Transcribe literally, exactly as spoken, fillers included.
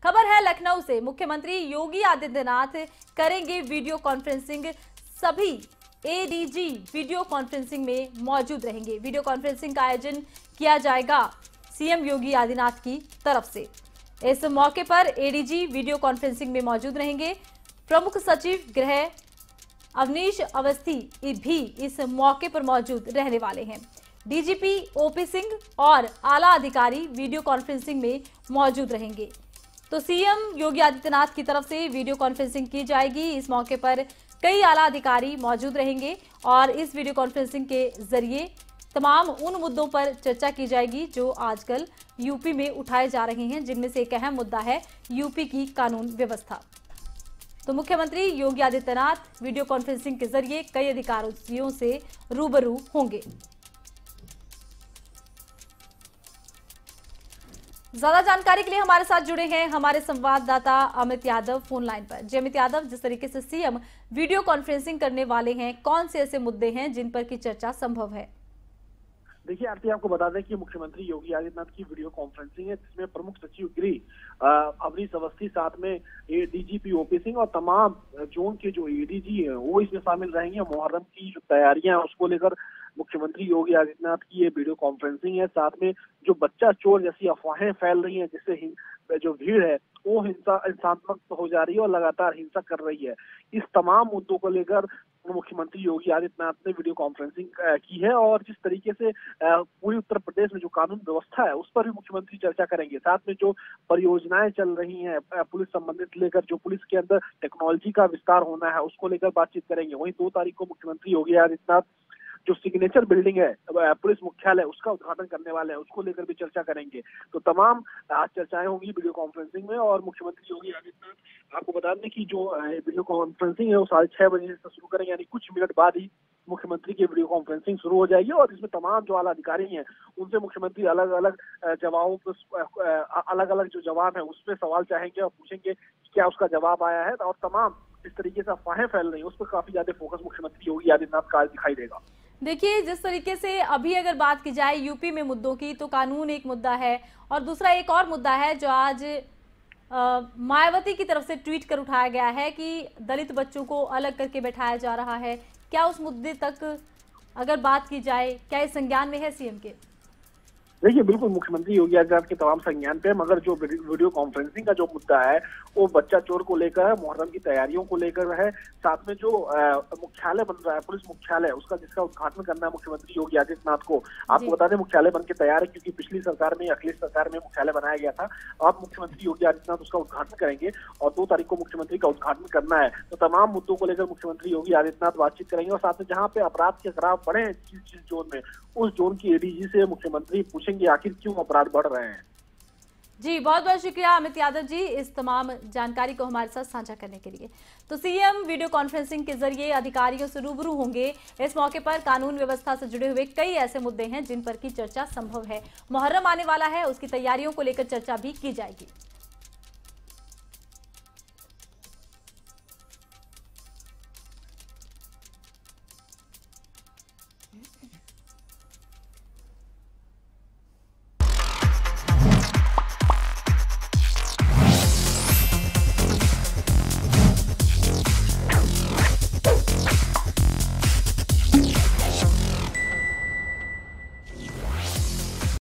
खबर है लखनऊ से। मुख्यमंत्री योगी आदित्यनाथ करेंगे वीडियो कॉन्फ्रेंसिंग। सभी एडीजी वीडियो कॉन्फ्रेंसिंग में मौजूद रहेंगे। वीडियो कॉन्फ्रेंसिंग का आयोजन किया जाएगा सीएम योगी आदित्यनाथ की तरफ से। इस मौके पर एडीजी वीडियो कॉन्फ्रेंसिंग में मौजूद रहेंगे। प्रमुख सचिव गृह अवनीश अवस्थी भी इस मौके पर मौजूद रहने वाले हैं। डीजीपी ओपी सिंह और आला अधिकारी वीडियो कॉन्फ्रेंसिंग में मौजूद रहेंगे। तो सीएम योगी आदित्यनाथ की तरफ से वीडियो कॉन्फ्रेंसिंग की जाएगी। इस मौके पर कई आला अधिकारी मौजूद रहेंगे और इस वीडियो कॉन्फ्रेंसिंग के जरिए तमाम उन मुद्दों पर चर्चा की जाएगी जो आजकल यूपी में उठाए जा रहे हैं, जिनमें से एक अहम मुद्दा है यूपी की कानून व्यवस्था। तो मुख्यमंत्री योगी आदित्यनाथ वीडियो कॉन्फ्रेंसिंग के जरिए कई अधिकारियों से रूबरू होंगे। ज्यादा जानकारी के लिए हमारे साथ जुड़े हैं हमारे संवाददाता अमित यादव फोन लाइन पर। जी अमित यादव, जिस तरीके से सीएम वीडियो कॉन्फ्रेंसिंग करने वाले हैं, कौन से ऐसे मुद्दे हैं जिन पर की चर्चा संभव है? देखिए आरती, आपको बता दें कि मुख्यमंत्री योगी आदित्यनाथ की वीडियो कॉन्फ्रेंसिंग है, जिसमें प्रमुख सचिव गृह अवनीश अवस्थी, साथ में डीजीपी ओपी सिंह और तमाम जोन के जो एडीजी हैं वो इसमें शामिल रहेंगे। मुहर्रम की जो तैयारियां हैं उसको लेकर मुख्यमंत्री योगी आदित्यनाथ की ये वीडियो कॉन्फ्रेंसिंग है। साथ में जो बच्चा चोर जैसी अफवाहें फैल रही हैं, जिससे जो भीड़ है वो हिंसा हिंसात्मक हो जा रही है और लगातार हिंसा कर रही है, इस तमाम मुद्दों को लेकर मुख्यमंत्री योगी आदित्यनाथ ने वीडियो कॉन्फ्रेंसिंग की है। और जिस तरीके से पूरी उत्तर प्रदेश में जो कानून व्यवस्था है उस पर भी मुख्यमंत्री चर्चा करेंगे। साथ में जो परियोजनाएं चल रही हैं पुलिस संबंधित लेकर, जो पुलिस के अंदर टेक्नोलॉजी का विस्तार होना है उसको लेकर बातचीत करेंगे। वहीं दो तारीख को मुख्यमंत्री योगी आदित्यनाथ जो सिग्नेचर बिल्डिंग है पुलिस मुख्यालय उसका उद्घाटन करने वाले हैं, उसको लेकर भी चर्चा करेंगे। तो तमाम चर्चाएं होंगी वीडियो कॉन्फ्रेंसिंग में। और मुख्यमंत्री योगी आदित्यनाथ, आपको बता दें कि जो वीडियो कॉन्फ्रेंसिंग है वो साढ़े छह बजे से शुरू करेंगे, यानी कुछ मिनट बाद ही मुख्यमंत्री की वीडियो कॉन्फ्रेंसिंग शुरू हो जाएगी। और इसमें तमाम जो आला अधिकारी हैं उनसे मुख्यमंत्री अलग अलग जवाबों पर अलग अलग जो जवाब है उस पर सवाल चाहेंगे और पूछेंगे क्या उसका जवाब आया है। और तमाम इस तरीके से अफवाहें फैल रही है उस पर काफी ज्यादा फोकस मुख्यमंत्री योगी आदित्यनाथ का दिखाई देगा। देखिए, जिस तरीके से अभी अगर बात की जाए यूपी में मुद्दों की, तो कानून एक मुद्दा है और दूसरा एक और मुद्दा है जो आज मायावती की तरफ से ट्वीट कर उठाया गया है कि दलित बच्चों को अलग करके बैठाया जा रहा है। क्या उस मुद्दे तक अगर बात की जाए, क्या इस संज्ञान में है सीएम के? देखिए, बिल्कुल मुख्यमंत्री योगी आदित्यनाथ के तमाम संज्ञान पे, मगर जो वीडियो कॉन्फ्रेंसिंग का जो मुद्दा है वो बच्चा चोर को लेकर है, मुहर्रम की तैयारियों को लेकर है। साथ में जो मुख्यालय बन रहा है पुलिस मुख्यालय, उसका जिसका उद्घाटन करना है मुख्यमंत्री योगी आदित्यनाथ को। आपको बता दें मुख्यालय बन के तैयार है, क्योंकि पिछली सरकार में अखिलेश सरकार में मुख्यालय बनाया गया था। अब मुख्यमंत्री योगी आदित्यनाथ उसका उद्घाटन करेंगे और दो तारीख को मुख्यमंत्री का उद्घाटन करना है। तो तमाम मुद्दों को लेकर मुख्यमंत्री योगी आदित्यनाथ बातचीत करेंगे। और साथ में जहाँ पे अपराध के खराब बढ़े हैं जिस जिस जोन में, उस जोन की एडीजी से मुख्यमंत्री पूछेंगे आखिर क्यों अपराध बढ़ रहे हैं। जी, बहुत बहुत शुक्रिया अमित यादव जी इस तमाम जानकारी को हमारे साथ साझा करने के लिए। तो सीएम वीडियो कॉन्फ्रेंसिंग के जरिए अधिकारियों से रूबरू होंगे। इस मौके पर कानून व्यवस्था से जुड़े हुए कई ऐसे मुद्दे हैं जिन पर की चर्चा संभव है। मुहर्रम आने वाला है, उसकी तैयारियों को लेकर चर्चा भी की जाएगी।